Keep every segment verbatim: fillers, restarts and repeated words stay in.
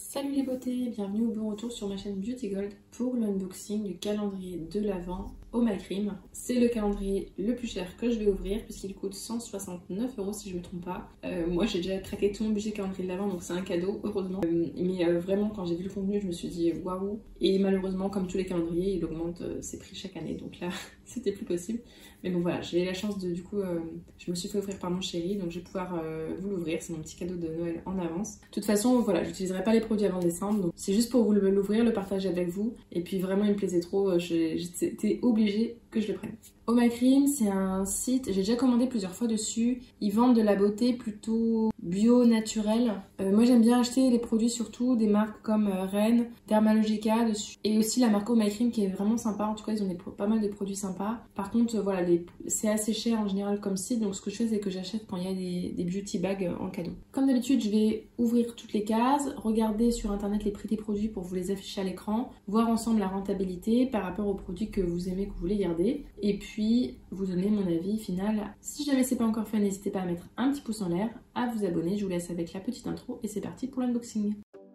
Salut les beautés, bienvenue au bon retour sur ma chaîne Beauty Gold pour l'unboxing du calendrier de l'Avent au My Cream. C'est le calendrier le plus cher que je vais ouvrir puisqu'il coûte cent soixante-neuf euros si je me trompe pas. Euh, moi j'ai déjà craqué tout mon budget calendrier de l'Avent donc c'est un cadeau heureusement. Euh, mais euh, vraiment quand j'ai vu le contenu je me suis dit waouh. Et malheureusement comme tous les calendriers il augmente euh, ses prix chaque année donc là c'était plus possible. Mais bon voilà, j'ai eu la chance de du coup euh, je me suis fait offrir par mon chéri donc je vais pouvoir euh, vous l'ouvrir. C'est mon petit cadeau de Noël en avance. De toute façon voilà, j'utiliserai pas les produits avant décembre donc c'est juste pour vous l'ouvrir, le partager avec vous. Et puis vraiment il me plaisait trop, j'étais obligée que je le prenne. Oh My Cream, c'est un site, j'ai déjà commandé plusieurs fois dessus. Ils vendent de la beauté plutôt bio, naturelle. Euh, moi j'aime bien acheter les produits surtout des marques comme euh, Ren, Dermalogica dessus. Et aussi la marque Oh My Cream qui est vraiment sympa. En tout cas ils ont des, pas mal de produits sympas. Par contre euh, voilà, c'est assez cher en général comme site. Donc ce que je fais c'est que j'achète quand il y a des, des beauty bags en cadeau. Comme d'habitude je vais ouvrir toutes les cases, regarder sur internet les prix des produits pour vous les afficher à l'écran, voir ensemble la rentabilité par rapport aux produits que vous aimez, que vous voulez garder. Et puis vous donner mon avis final. Si jamais c'est pas encore fait, n'hésitez pas à mettre un petit pouce en l'air, à vous abonner. Je vous laisse avec la petite intro et c'est parti pour l'unboxing.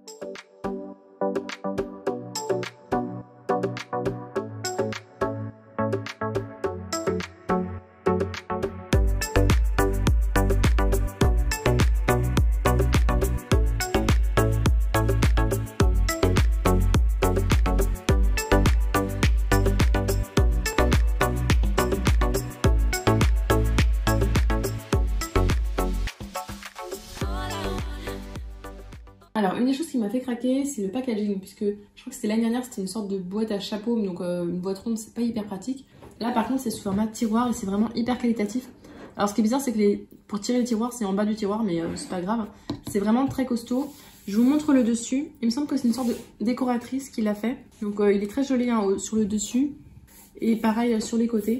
Alors une des choses qui m'a fait craquer c'est le packaging puisque je crois que c'était l'année dernière, c'était une sorte de boîte à chapeau donc euh, une boîte ronde, c'est pas hyper pratique. Là par contre c'est sous format tiroir et c'est vraiment hyper qualitatif. Alors ce qui est bizarre c'est que les... pour tirer les tiroirs c'est en bas du tiroir mais euh, c'est pas grave, c'est vraiment très costaud. Je vous montre le dessus, il me semble que c'est une sorte de décoratrice qui l'a fait. Donc euh, il est très joli hein, sur le dessus et pareil euh, sur les côtés.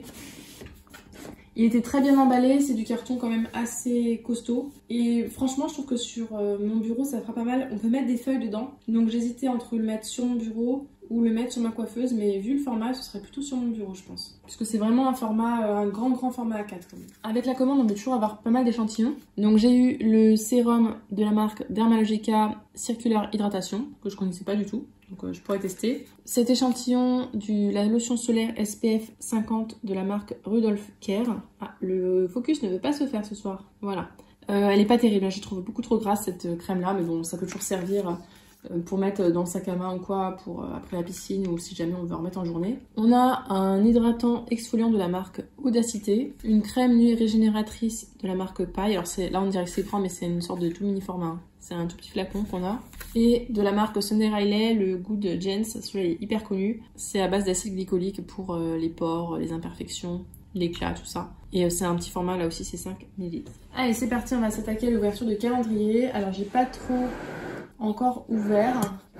Il était très bien emballé, c'est du carton quand même assez costaud. Et franchement, je trouve que sur euh, mon bureau, ça fera pas mal. On peut mettre des feuilles dedans. Donc j'hésitais entre le mettre sur mon bureau ou le mettre sur ma coiffeuse. Mais vu le format, ce serait plutôt sur mon bureau, je pense. Parce que c'est vraiment un format, euh, un grand, grand format A quatre. Quand même. Avec la commande, on peut toujours avoir pas mal d'échantillons. Donc j'ai eu le sérum de la marque Dermalogica Circulaire Hydratation, que je connaissais pas du tout. Donc euh, je pourrais tester. Cet échantillon de la lotion solaire S P F cinquante de la marque Rudolph Care. Ah, le focus ne veut pas se faire ce soir. Voilà. Euh, elle est pas terrible, je trouve beaucoup trop grasse cette crème là, mais bon ça peut toujours servir euh, pour mettre dans le sac à main ou quoi, pour euh, après la piscine ou si jamais on veut remettre en journée. On a un hydratant exfoliant de la marque Audacité, une crème nuit régénératrice de la marque Paille. Alors c'est là on dirait que c'est grand mais c'est une sorte de tout mini format. Hein. C'est un tout petit flacon qu'on a. Et de la marque Sunday Riley, le Good Gens, celui-là est hyper connu. C'est à base d'acide glycolique pour euh, les pores, les imperfections, l'éclat, tout ça. Et euh, c'est un petit format, là aussi c'est cinq millilitres. Allez, c'est parti, on va s'attaquer à l'ouverture du calendrier. Alors j'ai pas trop encore ouvert.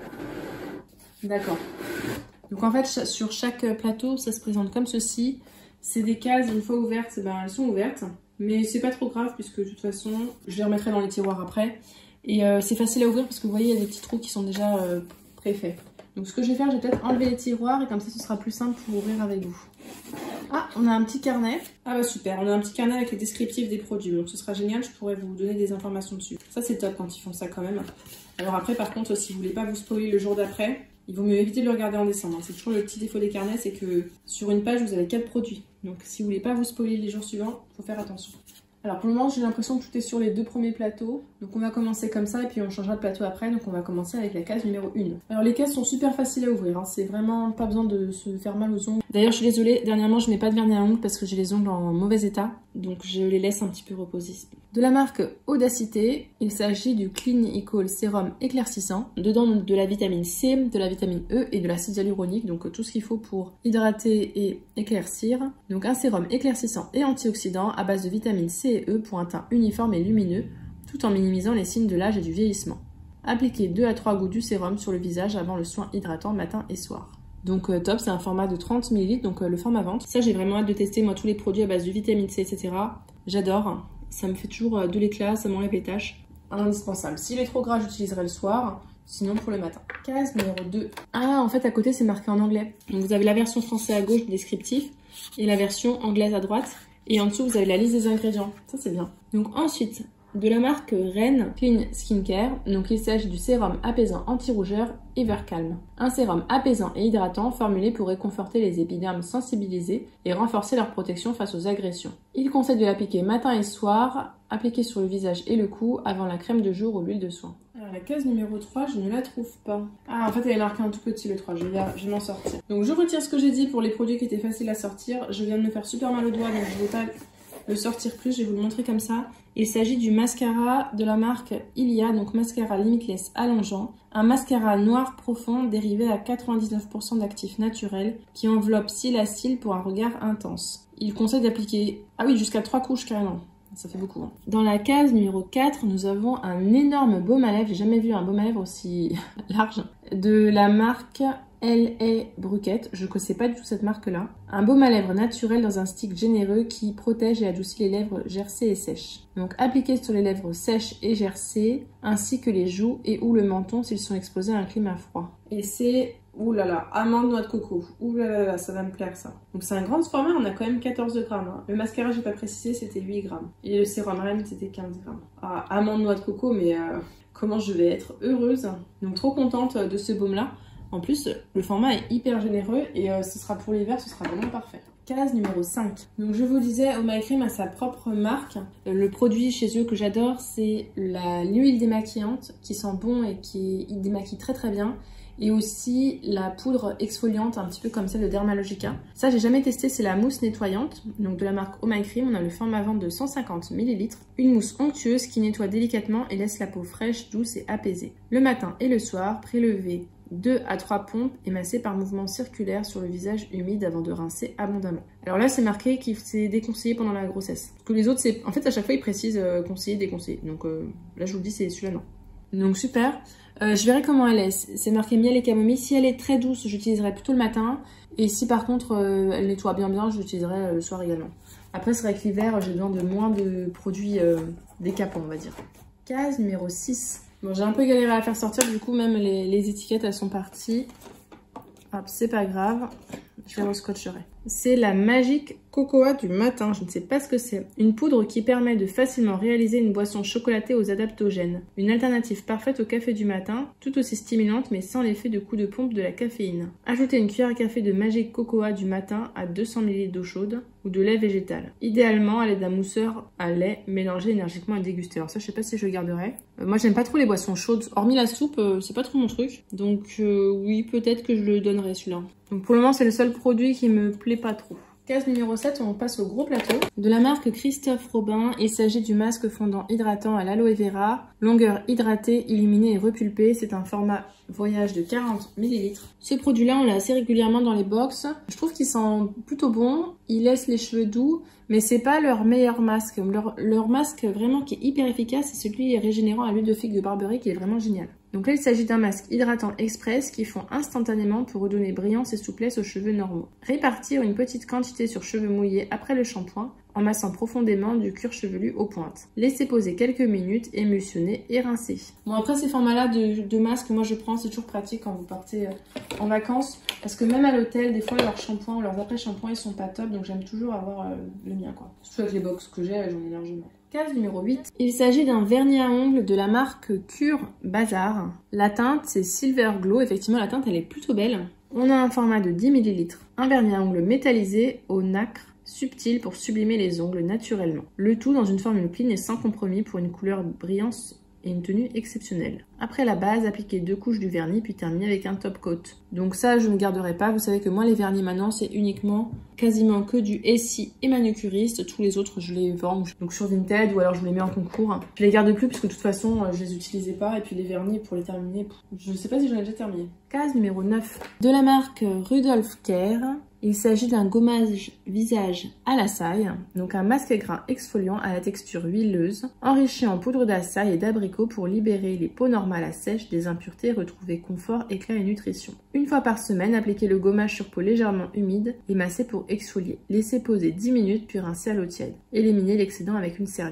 D'accord. Donc en fait, sur chaque plateau, ça se présente comme ceci. C'est des cases, une fois ouvertes, ben, elles sont ouvertes. Mais c'est pas trop grave puisque de toute façon, je les remettrai dans les tiroirs après. Et euh, c'est facile à ouvrir parce que vous voyez, il y a des petits trous qui sont déjà euh, préfaits. Donc ce que je vais faire, je vais peut-être enlever les tiroirs et comme ça, ce sera plus simple pour ouvrir avec vous. Ah, on a un petit carnet. Ah bah super, on a un petit carnet avec les descriptifs des produits. Donc ce sera génial, je pourrais vous donner des informations dessus. Ça c'est top quand ils font ça quand même. Alors après, par contre, si vous voulez pas vous spoiler le jour d'après, il vaut mieux éviter de le regarder en décembre. C'est toujours le petit défaut des carnets, c'est que sur une page, vous avez quatre produits. Donc si vous voulez pas vous spoiler les jours suivants, il faut faire attention. Alors pour le moment j'ai l'impression que tout est sur les deux premiers plateaux. Donc on va commencer comme ça et puis on changera de plateau après. Donc on va commencer avec la case numéro un. Alors les cases sont super faciles à ouvrir, hein. C'est vraiment pas besoin de se faire mal aux ongles. D'ailleurs je suis désolée, dernièrement je mets pas de vernis à ongles parce que j'ai les ongles en mauvais état. Donc je les laisse un petit peu reposer. De la marque Audacité, il s'agit du Clean Equal Sérum éclaircissant. Dedans de la vitamine C, de la vitamine E et de l'acide hyaluronique. Donc tout ce qu'il faut pour hydrater et éclaircir. Donc un sérum éclaircissant et antioxydant à base de vitamine C et E pour un teint uniforme et lumineux, tout en minimisant les signes de l'âge et du vieillissement. Appliquez deux à trois gouttes du sérum sur le visage avant le soin hydratant matin et soir. Donc euh, top, c'est un format de trente millilitres, donc euh, le format vente. Ça j'ai vraiment hâte de tester moi tous les produits à base de vitamine C, et cetera. J'adore, ça me fait toujours euh, de l'éclat, ça m'enlève les taches. Indispensable. S'il est trop gras, j'utiliserai le soir, sinon pour le matin. Case numéro deux. Ah, en fait à côté c'est marqué en anglais. Donc vous avez la version français à gauche, descriptif, et la version anglaise à droite. Et en dessous vous avez la liste des ingrédients. Ça c'est bien. Donc ensuite, de la marque Ren Clean Skincare. Donc il s'agit du sérum apaisant anti-rougeur Evercalm. Un sérum apaisant et hydratant formulé pour réconforter les épidermes sensibilisés et renforcer leur protection face aux agressions. Il conseille de l'appliquer matin et soir, appliqué sur le visage et le cou avant la crème de jour ou l'huile de soin. Alors la case numéro trois, je ne la trouve pas. Ah, en fait elle est marquée un tout petit le trois, je vais, je vais m'en sortir. Donc je retire ce que j'ai dit pour les produits qui étaient faciles à sortir. Je viens de me faire super mal au doigt, donc je ne vais pas le sortir plus, je vais vous le montrer comme ça. Il s'agit du mascara de la marque Ilia, donc mascara limitless allongeant. Un mascara noir profond dérivé à quatre-vingt-dix-neuf pour cent d'actifs naturels qui enveloppe cils à cils pour un regard intense. Il conseille d'appliquer, ah oui, jusqu'à trois couches carrément. Ça fait beaucoup. Hein. Dans la case numéro quatre, nous avons un énorme baume à lèvres. J'ai jamais vu un baume à lèvres aussi large. De la marque L A Bruquette. Je ne connaissais pas du tout cette marque-là. Un baume à lèvres naturel dans un stick généreux qui protège et adoucit les lèvres gercées et sèches. Donc appliqué sur les lèvres sèches et gercées, ainsi que les joues et ou le menton s'ils sont exposés à un climat froid. Et c'est... Ouh là là, amande noix de coco. Ouh là là là, ça va me plaire ça. Donc c'est un grand format, on a quand même quatorze grammes. Hein. Le mascara, j'ai pas précisé, c'était huit grammes. Et le sérum Ren, c'était quinze grammes. Ah, amande noix de coco, mais euh, comment je vais être heureuse. Donc trop contente de ce baume-là. En plus, le format est hyper généreux et euh, ce sera pour l'hiver, ce sera vraiment parfait. Case numéro cinq. Donc je vous disais, Oh My Cream a sa propre marque. Le produit chez eux que j'adore, c'est l'huile démaquillante qui sent bon et qui démaquille très très bien. Et aussi la poudre exfoliante, un petit peu comme celle de Dermalogica. Ça, j'ai jamais testé, c'est la mousse nettoyante. Donc de la marque Oh My Cream, on a le format vente de cent cinquante millilitres. Une mousse onctueuse qui nettoie délicatement et laisse la peau fraîche, douce et apaisée. Le matin et le soir, prélevé deux à trois pompes et massé par mouvement circulaire sur le visage humide avant de rincer abondamment. Alors là, c'est marqué qu'il c'est déconseillé pendant la grossesse. Parce que les autres, c'est en fait, à chaque fois, ils précisent euh, conseillé, déconseillé. Donc euh, là, je vous le dis, c'est celui-là, non. Donc super. Euh, je verrai comment elle est. C'est marqué miel et camomille. Si elle est très douce, j'utiliserai plutôt le matin. Et si par contre euh, elle nettoie bien bien, je l'utiliserai euh, le soir également. Après, c'est vrai que l'hiver, j'ai besoin de moins de produits euh, décapants, on va dire. Case numéro six. Bon, j'ai un peu galéré à la faire sortir, du coup, même les, les étiquettes, elles sont parties. Hop, c'est pas grave. Je les rescotcherai. C'est la Magic Cocoa du matin. Je ne sais pas ce que c'est. Une poudre qui permet de facilement réaliser une boisson chocolatée aux adaptogènes. Une alternative parfaite au café du matin, tout aussi stimulante mais sans l'effet de coup de pompe de la caféine. Ajoutez une cuillère à café de Magic Cocoa du matin à deux cents millilitres d'eau chaude ou de lait végétal. Idéalement à l'aide d'un mousseur à lait mélangé énergiquement et dégusté. Alors ça, je sais pas si je le garderai. Euh, moi, j'aime pas trop les boissons chaudes. Hormis la soupe, euh, c'est pas trop mon truc. Donc euh, oui, peut-être que je le donnerai celui-là. Donc pour le moment, c'est le seul produit qui me plaît pas trop. Case numéro sept, on passe au gros plateau. De la marque Christophe Robin, il s'agit du masque fondant hydratant à l'aloe vera. Longueur hydratée, illuminée et repulpée. C'est un format voyage de quarante millilitres. Ce produit-là, on l'a assez régulièrement dans les box. Je trouve qu'il sent plutôt bon. Il laisse les cheveux doux, mais c'est pas leur meilleur masque. Leur, leur masque vraiment qui est hyper efficace, c'est celui régénérant à l'huile de figue de Barberie qui est vraiment génial. Donc là, il s'agit d'un masque hydratant express qui fond instantanément pour redonner brillance et souplesse aux cheveux normaux. Répartir une petite quantité sur cheveux mouillés après le shampoing en massant profondément du cuir chevelu aux pointes. Laissez poser quelques minutes, émulsionner et rincer. Bon, après ces formats-là de, de masques, moi je prends, c'est toujours pratique quand vous partez euh, en vacances. Parce que même à l'hôtel, des fois leurs shampoings ou leurs après-shampoings ils sont pas top, donc j'aime toujours avoir euh, le mien quoi. Surtout avec les box que j'ai, j'en ai largement. Case numéro huit. Il s'agit d'un vernis à ongles de la marque Cure Bazar. La teinte c'est Silver Glow, effectivement la teinte elle est plutôt belle. On a un format de dix millilitres, un vernis à ongles métallisé au nacre subtil pour sublimer les ongles naturellement. Le tout dans une formule clean et sans compromis pour une couleur brillante et une tenue exceptionnelle. Après la base, appliquez deux couches du vernis puis terminez avec un top coat. Donc ça, je ne garderai pas. Vous savez que moi, les vernis maintenant, c'est uniquement quasiment que du Essie et manucuriste. Tous les autres, je les vends donc sur Vinted ou alors je les mets en concours. Je les garde plus parce que de toute façon, je les utilisais pas. Et puis les vernis, pour les terminer, je ne sais pas si j'en ai déjà terminé. Case numéro neuf. De la marque Rudolph Care. Il s'agit d'un gommage visage à l'açaï, donc un masque gras exfoliant à la texture huileuse, enrichi en poudre d'açaï et d'abricot pour libérer les peaux normales à sèche des impuretés et retrouver confort, éclat et nutrition. Une fois par semaine, appliquez le gommage sur peau légèrement humide et massez pour exfolier. Laissez poser dix minutes puis rincez à l'eau tiède. Éliminez l'excédent avec une serviette.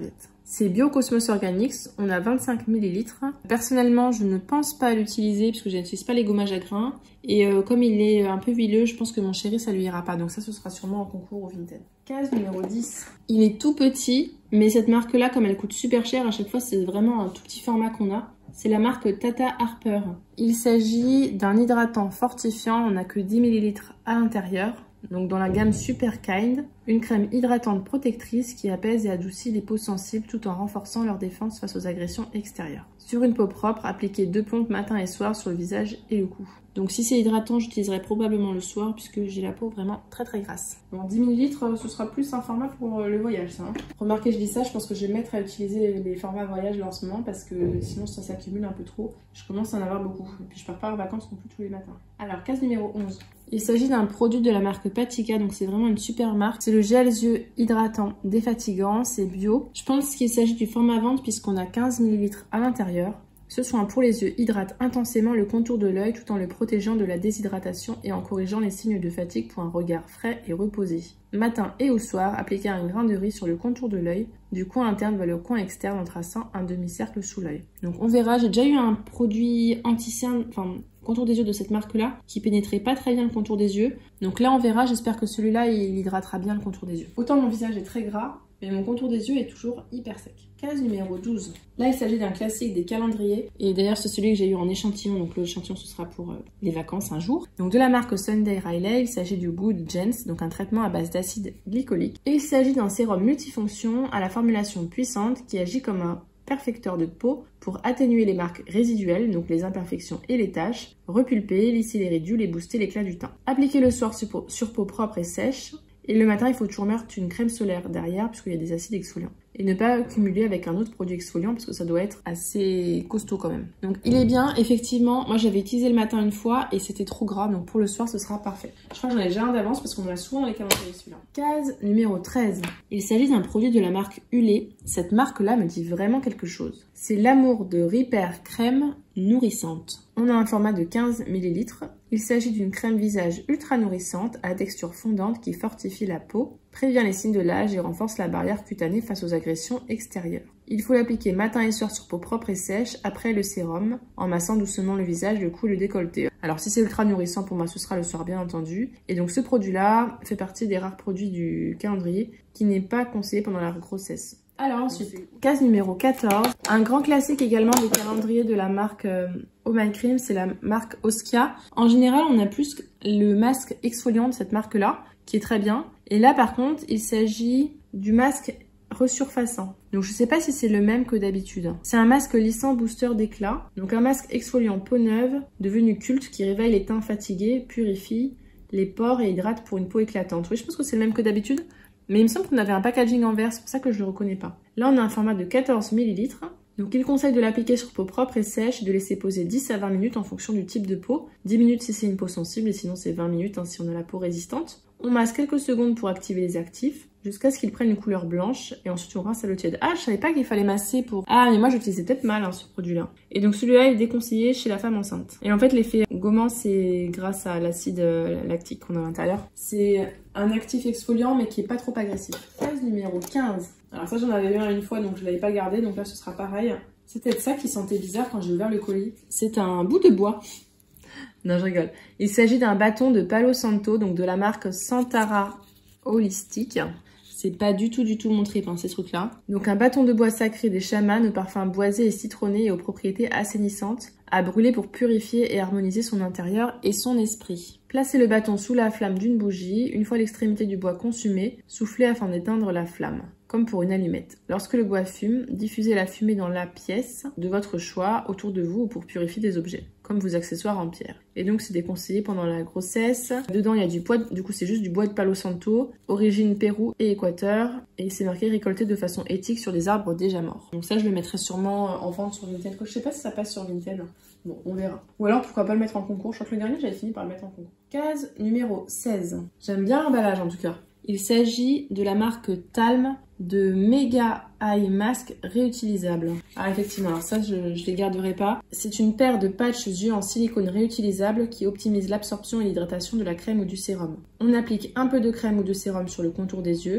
C'est Biocosmos Organics, on a vingt-cinq millilitres. Personnellement, je ne pense pas à l'utiliser puisque je n'utilise pas les gommages à grains. Et euh, comme il est un peu huileux, je pense que mon chéri, ça lui ira pas. Donc ça, ce sera sûrement en concours au Vinted. Case numéro dix. Il est tout petit, mais cette marque-là, comme elle coûte super cher, à chaque fois, c'est vraiment un tout petit format qu'on a. C'est la marque Tata Harper. Il s'agit d'un hydratant fortifiant, on n'a que dix millilitres à l'intérieur. Donc dans la gamme Super Kind, une crème hydratante protectrice qui apaise et adoucit les peaux sensibles tout en renforçant leur défense face aux agressions extérieures. Sur une peau propre, appliquez deux pompes matin et soir sur le visage et le cou. Donc si c'est hydratant, j'utiliserai probablement le soir puisque j'ai la peau vraiment très très grasse. Bon, dix millilitres, ce sera plus un format pour le voyage, ça. Hein. Remarquez, je dis ça, je pense que je vais me mettre à utiliser les, les formats voyage là en ce moment parce que sinon ça s'accumule un peu trop. Je commence à en avoir beaucoup. Et puis je pars pas en vacances non plus tous les matins. Alors, case numéro onze. Il s'agit d'un produit de la marque Patika, donc c'est vraiment une super marque. C'est le gel yeux hydratant défatigant, c'est bio. Je pense qu'il s'agit du format vente puisqu'on a quinze millilitres à l'intérieur. Ce soin pour les yeux hydrate intensément le contour de l'œil tout en le protégeant de la déshydratation et en corrigeant les signes de fatigue pour un regard frais et reposé. Matin et au soir, appliquez un grain de riz sur le contour de l'œil, du coin interne vers le coin externe en traçant un demi-cercle sous l'œil. Donc on verra, j'ai déjà eu un produit anti-cerne, enfin contour des yeux de cette marque-là, qui pénétrait pas très bien le contour des yeux. Donc là on verra, j'espère que celui-là il hydratera bien le contour des yeux. Autant mon visage est très gras, mais mon contour des yeux est toujours hyper sec. Case numéro douze. Là, il s'agit d'un classique des calendriers. Et d'ailleurs, c'est celui que j'ai eu en échantillon. Donc, l'échantillon, ce sera pour euh, les vacances un jour. Donc, de la marque Sunday Riley, il s'agit du Good Gens, donc un traitement à base d'acide glycolique. Et il s'agit d'un sérum multifonction à la formulation puissante qui agit comme un perfecteur de peau pour atténuer les marques résiduelles, donc les imperfections et les taches, repulper, lisser les ridules et booster l'éclat du teint. Appliquez le soir sur peau, sur peau propre et sèche. Et le matin, il faut toujours mettre une crème solaire derrière puisqu'il y a des acides exfoliants. Et ne pas cumuler avec un autre produit exfoliant parce que ça doit être assez costaud quand même. Donc il est bien, effectivement, moi j'avais utilisé le matin une fois et c'était trop gras, donc pour le soir ce sera parfait. Je crois que j'en ai déjà un d'avance parce qu'on a souvent dans les calendriers celui-là. Case numéro treize. Il s'agit d'un produit de la marque Hulé. Cette marque-là me dit vraiment quelque chose. C'est l'amour de Repair crème nourrissante. On a un format de quinze millilitres. Il s'agit d'une crème visage ultra nourrissante à texture fondante qui fortifie la peau, prévient les signes de l'âge et renforce la barrière cutanée face aux agressions extérieures. Il faut l'appliquer matin et soir sur peau propre et sèche après le sérum, en massant doucement le visage, le cou et le décolleté. Alors si c'est ultra nourrissant, pour moi ce sera le soir bien entendu. Et donc ce produit-là fait partie des rares produits du calendrier qui n'est pas conseillé pendant la grossesse. Alors ensuite, case numéro quatorze, un grand classique également des calendriers de la marque euh, Oh My Cream, c'est la marque Oskia. En général, on a plus le masque exfoliant de cette marque-là, qui est très bien. Et là, par contre, il s'agit du masque resurfaçant. Donc je sais pas si c'est le même que d'habitude. C'est un masque lissant booster d'éclat. Donc un masque exfoliant peau neuve, devenu culte, qui réveille les teints fatigués, purifie les pores et hydrate pour une peau éclatante. Oui, je pense que c'est le même que d'habitude. Mais il me semble qu'on avait un packaging en verre, c'est pour ça que je le reconnais pas. Là, on a un format de quatorze millilitres. Donc, il conseille de l'appliquer sur peau propre et sèche et de laisser poser dix à vingt minutes en fonction du type de peau. dix minutes si c'est une peau sensible et sinon c'est vingt minutes hein, si on a la peau résistante. On masse quelques secondes pour activer les actifs jusqu'à ce qu'ils prennent une couleur blanche et ensuite on rince à l'eau tiède. Ah, je savais pas qu'il fallait masser pour... Ah, mais moi j'utilisais peut-être mal hein, ce produit-là. Et donc celui-là est déconseillé chez la femme enceinte. Et en fait, l'effet gommant, c'est grâce à l'acide lactique qu'on a à l'intérieur. C'est un actif exfoliant mais qui est pas trop agressif. Case numéro quinze. Alors ça, j'en avais eu un une fois donc je l'avais pas gardé, donc là ce sera pareil. C'est peut-être ça qui sentait bizarre quand j'ai ouvert le colis. C'est un bout de bois. Non, je rigole. Il s'agit d'un bâton de Palo Santo, donc de la marque Santara Holistic. C'est pas du tout du tout mon trip, hein, ces trucs-là. Donc un bâton de bois sacré des chamans au parfum boisé et citronné et aux propriétés assainissantes, à brûler pour purifier et harmoniser son intérieur et son esprit. Placez le bâton sous la flamme d'une bougie. Une fois l'extrémité du bois consumée, soufflez afin d'éteindre la flamme, comme pour une allumette. Lorsque le bois fume, diffusez la fumée dans la pièce de votre choix, autour de vous ou pour purifier des objets, comme vos accessoires en pierre. Et donc c'est déconseillé pendant la grossesse. Dedans il y a du bois, du coup c'est juste du bois de Palo Santo, origine Pérou et Équateur, et c'est marqué récolté de façon éthique sur des arbres déjà morts. Donc ça je le mettrai sûrement en vente sur Vinted. Je sais pas si ça passe sur Vinted. Bon, on verra. Ou alors pourquoi pas le mettre en concours. Je crois que le dernier j'avais fini par le mettre en concours. Case numéro seize. J'aime bien l'emballage en tout cas. Il s'agit de la marque Talm de Mega Eye Mask réutilisable. Ah effectivement, alors ça je ne les garderai pas. C'est une paire de patchs yeux en silicone réutilisable qui optimise l'absorption et l'hydratation de la crème ou du sérum. On applique un peu de crème ou de sérum sur le contour des yeux.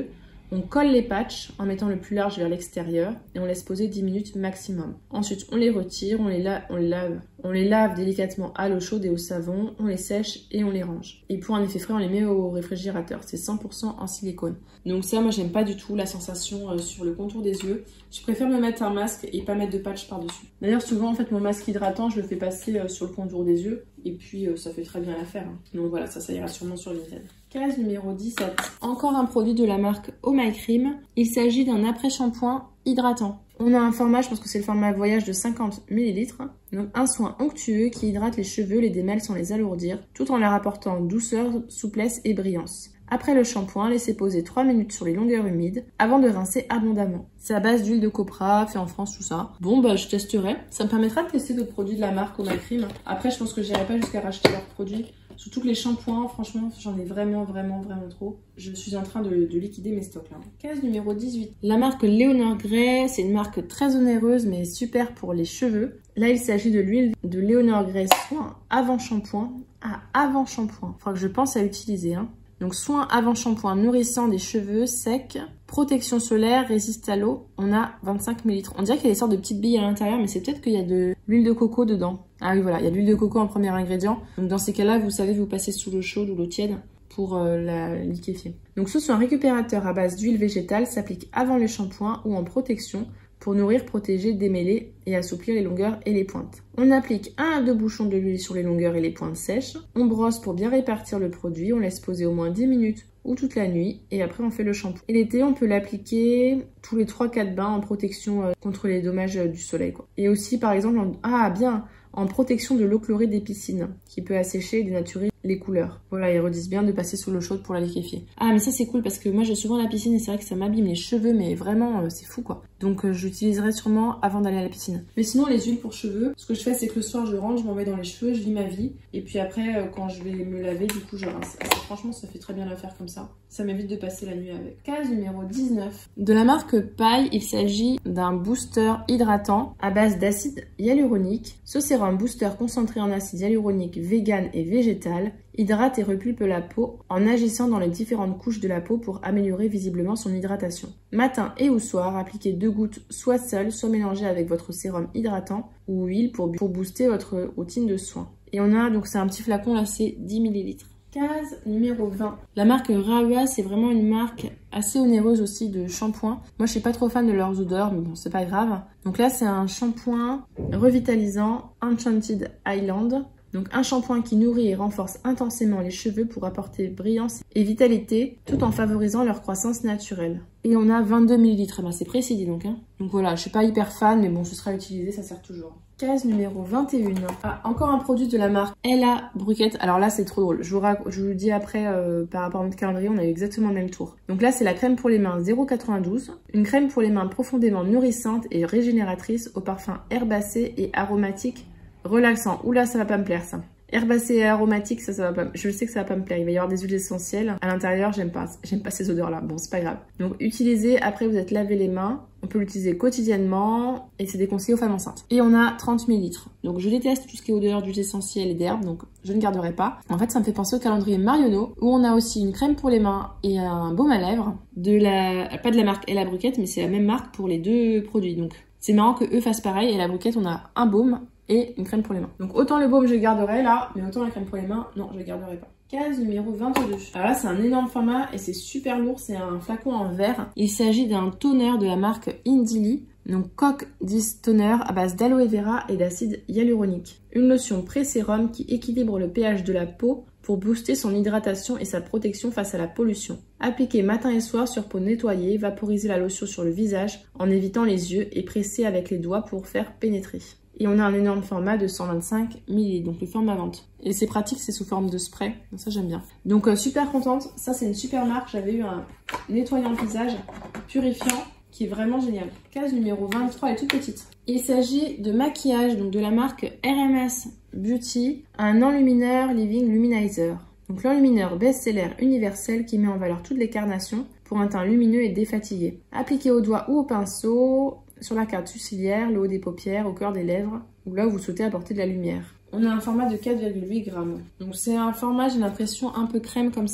On colle les patchs en mettant le plus large vers l'extérieur et on laisse poser dix minutes maximum. Ensuite, on les retire, on les, la on les lave. On les lave délicatement à l'eau chaude et au savon, on les sèche et on les range. Et pour un effet frais, on les met au réfrigérateur. C'est cent pour cent en silicone. Donc ça, moi, j'aime pas du tout la sensation euh, sur le contour des yeux. Je préfère me mettre un masque et pas mettre de patch par-dessus. D'ailleurs, souvent, en fait, mon masque hydratant, je le fais passer euh, sur le contour des yeux. Et puis, euh, ça fait très bien l'affaire. Hein. Donc voilà, ça, ça ira sûrement sur Vinted. Case numéro dix-sept. Encore un produit de la marque Oh My Cream. Il s'agit d'un après-shampoing hydratant. On a un format, je pense que c'est le format voyage de cinquante millilitres. Donc un soin onctueux qui hydrate les cheveux, les démêle sans les alourdir, tout en leur apportant douceur, souplesse et brillance. Après le shampoing, laissez poser trois minutes sur les longueurs humides avant de rincer abondamment. C'est à base d'huile de copra, fait en France, tout ça. Bon, bah je testerai. Ça me permettra de tester d'autres produits de la marque Oh My Cream. Après, je pense que j'irai pas jusqu'à racheter leurs produits. Surtout que les shampoings, franchement, j'en ai vraiment, vraiment, vraiment trop. Je suis en train de, de liquider mes stocks là. Case numéro dix-huit. La marque Leonor Grey, c'est une marque très onéreuse mais super pour les cheveux. Là, il s'agit de l'huile de Leonor Grey soin avant shampoing. Ah, avant shampoing. Faudra que je pense à utiliser, hein. Donc, soin avant shampoing nourrissant des cheveux secs, protection solaire, résiste à l'eau. On a vingt-cinq millilitres. On dirait qu'il y a des sortes de petites billes à l'intérieur, mais c'est peut-être qu'il y a de l'huile de coco dedans. Ah oui, voilà, il y a de l'huile de coco en premier ingrédient. Donc, dans ces cas-là, vous savez, vous passez sous l'eau chaude ou l'eau tiède pour euh, la liquéfier. Donc, ce soin récupérateur à base d'huile végétale s'applique avant le shampoing ou en protection pour nourrir, protéger, démêler et assouplir les longueurs et les pointes. On applique un à deux bouchons de l'huile sur les longueurs et les pointes sèches. On brosse pour bien répartir le produit. On laisse poser au moins dix minutes ou toute la nuit et après on fait le shampoing. Et l'été, on peut l'appliquer tous les trois quatre bains en protection euh, contre les dommages euh, du soleil, quoi. Et aussi, par exemple, en... ah bien, en protection de l'eau chlorée des piscines qui peut assécher et dénaturer les couleurs. Voilà, ils redisent bien de passer sous l'eau chaude pour la liquéfier. Ah, mais ça c'est cool parce que moi j'ai souvent la piscine et c'est vrai que ça m'abîme les cheveux, mais vraiment euh, c'est fou quoi. Donc euh, j'utiliserai sûrement avant d'aller à la piscine. Mais sinon, les huiles pour cheveux, ce que je fais c'est que le soir je rentre, je m'en mets dans les cheveux, je lis ma vie et puis après euh, quand je vais me laver, du coup je rince. Et franchement, ça fait très bien l'affaire comme ça. Ça m'évite de passer la nuit avec. Case numéro dix-neuf. De la marque Paille, il s'agit d'un booster hydratant à base d'acide hyaluronique. Ce sérum booster concentré en acide hyaluronique vegan et végétal hydrate et repulpe la peau en agissant dans les différentes couches de la peau pour améliorer visiblement son hydratation. Matin et ou soir, appliquez deux gouttes soit seules, soit mélangées avec votre sérum hydratant ou huile pour, pour booster votre routine de soins. Et on a, donc c'est un petit flacon là, c'est dix millilitres. Case numéro vingt. La marque Rahua, c'est vraiment une marque assez onéreuse aussi de shampoing. Moi, je suis pas trop fan de leurs odeurs, mais bon, c'est pas grave. Donc là, c'est un shampoing revitalisant Enchanted Island. Donc un shampoing qui nourrit et renforce intensément les cheveux pour apporter brillance et vitalité tout en favorisant leur croissance naturelle. Et on a vingt-deux millilitres, ben, c'est précis dis donc. Hein. Donc voilà, je suis pas hyper fan, mais bon, ce sera utilisé, ça sert toujours. Case numéro vingt et un. Ah, encore un produit de la marque Ella Bruquette. Alors là, c'est trop drôle. Je vous, je vous le dis après, euh, par rapport à notre calendrier, on a eu exactement le même tour. Donc là, c'est la crème pour les mains zéro virgule quatre-vingt-douze. Une crème pour les mains profondément nourrissante et régénératrice au parfum herbacé et aromatique relaxant. Oula, ça va pas me plaire ça. Herbacé et aromatique, ça, ça va pas. Je sais que ça va pas me plaire. Il va y avoir des huiles essentielles à l'intérieur. J'aime pas. J'aime pas ces odeurs-là. Bon, c'est pas grave. Donc, utilisez après vous êtes lavé les mains. On peut l'utiliser quotidiennement et c'est déconseillé aux femmes enceintes. Et on a trente millilitres. Donc, je déteste tout ce qui est odeur d'huiles essentielles et d'herbes. Donc, je ne garderai pas. En fait, ça me fait penser au calendrier Marionneau où on a aussi une crème pour les mains et un baume à lèvres de la, pas de la marque Ella Bruquette, mais c'est la même marque pour les deux produits. Donc, c'est marrant que eux fassent pareil. Et la Bruquette, on a un baume et une crème pour les mains. Donc autant le baume je garderai là, mais autant la crème pour les mains, non, je ne garderai pas. Case numéro vingt-deux. Alors là, c'est un énorme format et c'est super lourd, c'est un flacon en verre. Il s'agit d'un toner de la marque Indili, donc Coque dix Toner à base d'aloe vera et d'acide hyaluronique. Une lotion pré-sérum qui équilibre le pH de la peau pour booster son hydratation et sa protection face à la pollution. Appliquez matin et soir sur peau nettoyée, vaporisez la lotion sur le visage en évitant les yeux et pressez avec les doigts pour faire pénétrer. Et on a un énorme format de cent vingt-cinq millilitres, donc le format vente. Et c'est pratique, c'est sous forme de spray, donc ça j'aime bien. Donc euh, super contente, ça c'est une super marque, j'avais eu un nettoyant visage purifiant qui est vraiment génial. Case numéro vingt-trois, elle est toute petite. Il s'agit de maquillage, donc de la marque R M S Beauty, un enlumineur Living Luminizer. Donc l'enlumineur best-seller universel qui met en valeur toutes les carnations pour un teint lumineux et défatigué. Appliqué au doigt ou au pinceau, sur la carte sourcilière, le haut des paupières, au cœur des lèvres, ou là où vous souhaitez apporter de la lumière. On a un format de quatre virgule huit grammes. Donc c'est un format, j'ai l'impression, un peu crème comme ça.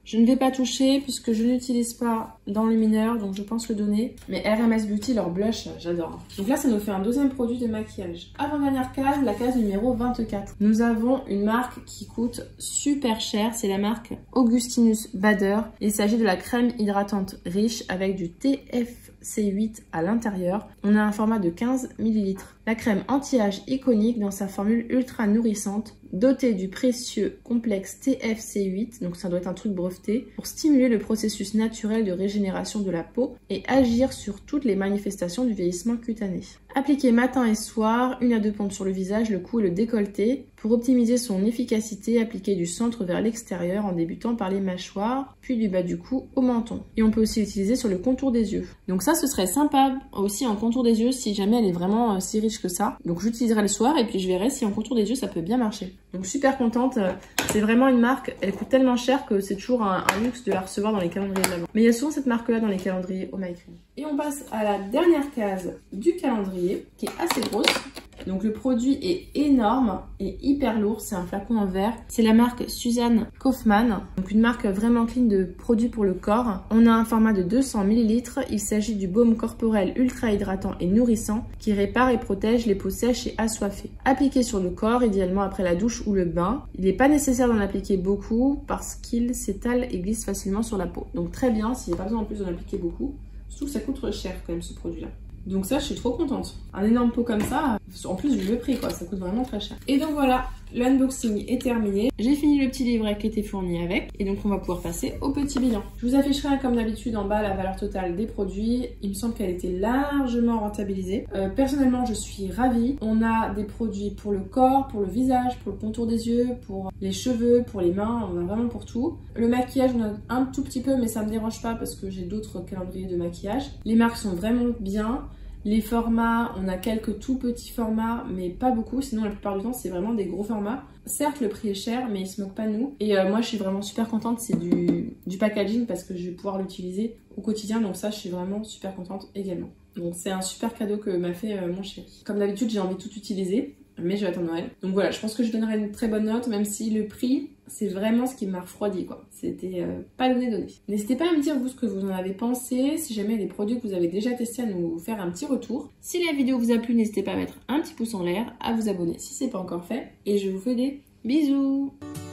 Je ne vais pas toucher puisque je n'utilise pas d'enlumineur, donc je pense le donner. Mais R M S Beauty, leur blush, j'adore. Donc là, ça nous fait un deuxième produit de maquillage. Avant-dernière case, la case numéro vingt-quatre. Nous avons une marque qui coûte super cher, c'est la marque Augustinus Bader. Il s'agit de la crème hydratante riche avec du T F C huit à l'intérieur. On a un format de quinze millilitres. La crème anti-âge iconique dans sa formule ultra nourrissante, dotée du précieux complexe T F C huit, donc ça doit être un truc breveté, pour stimuler le processus naturel de régénération de la peau et agir sur toutes les manifestations du vieillissement cutané. Appliquer matin et soir, une à deux pompes sur le visage, le cou et le décolleté. Pour optimiser son efficacité, appliquer du centre vers l'extérieur en débutant par les mâchoires, puis du bas du cou au menton. Et on peut aussi l'utiliser sur le contour des yeux. Donc ça, ce serait sympa aussi en contour des yeux si jamais elle est vraiment euh, si riche que ça. Donc j'utiliserai le soir et puis je verrai si en contour des yeux ça peut bien marcher. Donc super contente, c'est vraiment une marque, elle coûte tellement cher que c'est toujours un, un luxe de la recevoir dans les calendriers de l'avant. Mais il y a souvent cette marque là dans les calendriers Oh My Cream. Et on passe à la dernière case du calendrier qui est assez grosse. Donc le produit est énorme et hyper lourd, c'est un flacon en verre. C'est la marque Suzanne Kaufmann, donc une marque vraiment clean de produits pour le corps. On a un format de deux cents millilitres, il s'agit du baume corporel ultra hydratant et nourrissant qui répare et protège les peaux sèches et assoiffées. Appliqué sur le corps, idéalement après la douche ou le bain. Il n'est pas nécessaire d'en appliquer beaucoup parce qu'il s'étale et glisse facilement sur la peau. Donc très bien, s'il n'y a pas besoin en plus d'en appliquer beaucoup. Surtout que ça coûte cher quand même ce produit là. Donc ça, je suis trop contente. Un énorme pot comme ça, en plus vu le prix quoi, ça coûte vraiment très cher. Et donc voilà, l'unboxing est terminé. J'ai fini le petit livret qui était fourni avec. Et donc on va pouvoir passer au petit bilan. Je vous afficherai comme d'habitude en bas la valeur totale des produits. Il me semble qu'elle était largement rentabilisée. Euh, personnellement, je suis ravie. On a des produits pour le corps, pour le visage, pour le contour des yeux, pour les cheveux, pour les mains. On a vraiment pour tout. Le maquillage, on a un tout petit peu, mais ça me dérange pas parce que j'ai d'autres calendriers de maquillage. Les marques sont vraiment bien. Les formats, on a quelques tout petits formats, mais pas beaucoup. Sinon, la plupart du temps, c'est vraiment des gros formats. Certes, le prix est cher, mais ils se moquent pas de nous. Et euh, moi, je suis vraiment super contente. C'est du, du packaging parce que je vais pouvoir l'utiliser au quotidien. Donc ça, je suis vraiment super contente également. Donc c'est un super cadeau que m'a fait euh, mon chéri. Comme d'habitude, j'ai envie de tout utiliser, mais je vais attendre Noël. Donc voilà, je pense que je donnerai une très bonne note, même si le prix, c'est vraiment ce qui m'a refroidi quoi. C'était euh, pas donné donné. N'hésitez pas à me dire vous ce que vous en avez pensé, si jamais il y a des produits que vous avez déjà testés, à nous faire un petit retour. Si la vidéo vous a plu, n'hésitez pas à mettre un petit pouce en l'air, à vous abonner si c'est pas encore fait. Et je vous fais des bisous.